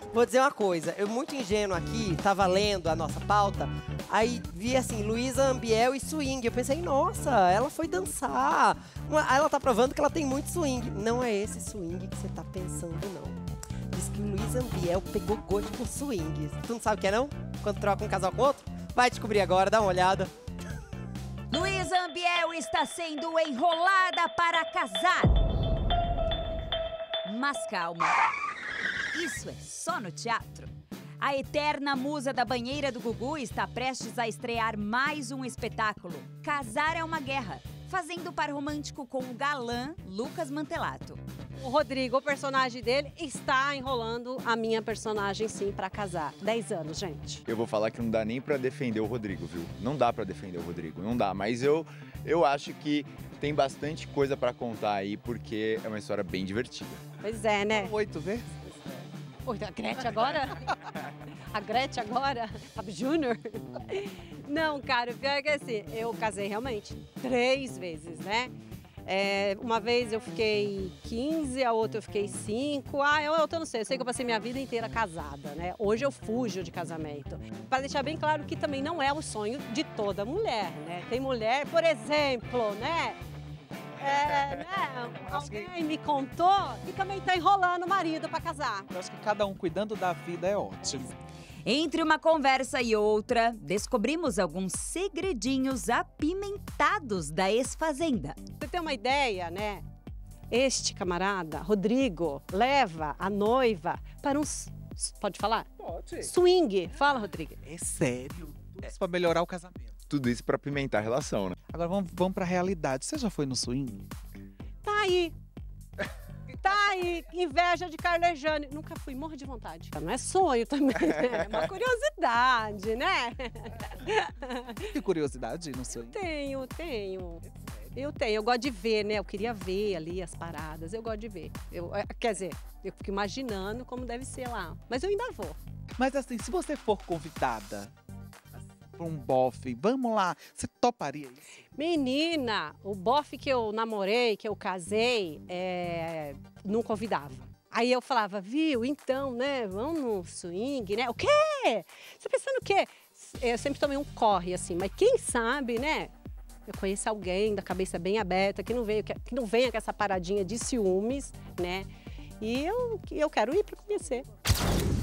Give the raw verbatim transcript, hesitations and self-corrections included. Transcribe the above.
Vou dizer uma coisa, eu muito ingênuo aqui, tava lendo a nossa pauta, aí vi assim, Luísa Ambiel e swing. Eu pensei, nossa, ela foi dançar. Aí ela tá provando que ela tem muito swing. Não é esse swing que você tá pensando, não. Diz que o Luísa Ambiel pegou gosto por swing. Tu não sabe o que é, não? Quando troca um casal com outro? Vai descobrir agora, dá uma olhada. Luísa Ambiel está sendo enrolada para casar. Mas calma, isso é só no teatro. A eterna musa da banheira do Gugu está prestes a estrear mais um espetáculo, Casar é uma Guerra, fazendo par romântico com o galã Lucas Mantelato. O Rodrigo, o personagem dele, está enrolando a minha personagem, sim, para casar. Dez anos, gente. Eu vou falar que não dá nem pra defender o Rodrigo, viu? Não dá pra defender o Rodrigo, não dá. Mas eu, eu acho que tem bastante coisa pra contar aí, porque é uma história bem divertida. Pois é, né? Oito vezes? Oi, a Gretchen agora? A Gretchen agora? A Júnior? Não, cara, o pior é que assim, eu casei realmente três vezes, né? É, uma vez eu fiquei quinze, a outra eu fiquei cinco. Ah, eu, eu não sei, eu sei que eu passei minha vida inteira casada, né? Hoje eu fujo de casamento. Para deixar bem claro que também não é o sonho de toda mulher, né? Tem mulher, por exemplo, né? É, né? Alguém me contou e também tá enrolando o marido para casar. Eu acho que cada um cuidando da vida é ótimo. Entre uma conversa e outra, descobrimos alguns segredinhos apimentados da ex-fazenda. Você tem uma ideia, né? Este camarada, Rodrigo, leva a noiva para um... Pode falar? Pode. Swing. Fala, Rodrigo. É sério. Tudo isso pra melhorar o casamento. Tudo isso pra pimentar a relação, né? Agora vamos, vamos pra realidade. Você já foi no swing? Tá aí. Tá aí, inveja de Carlejane. Nunca fui, morro de vontade. Não é sonho também, né? É uma curiosidade, né? Que curiosidade no swing? Tenho, tenho. Eu tenho, eu gosto de ver, né? Eu queria ver ali as paradas, eu gosto de ver. Eu, quer dizer, eu fico imaginando como deve ser lá. Mas eu ainda vou. Mas assim, se você for convidada para um bofe, vamos lá, você toparia isso? Menina, o bofe que eu namorei, que eu casei, é, não convidava. Aí eu falava, viu, então, né, vamos no swing, né? O quê? Você tá pensando o quê? Eu sempre tomei um corre, assim, mas quem sabe, né? Eu conheço alguém da cabeça bem aberta, que não, veio, que não venha com essa paradinha de ciúmes, né? E eu, eu quero ir para conhecer.